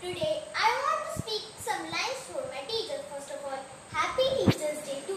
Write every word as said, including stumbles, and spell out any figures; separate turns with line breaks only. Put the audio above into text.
Today I want to speak some lines for my teachers. First of all, Happy Teachers Day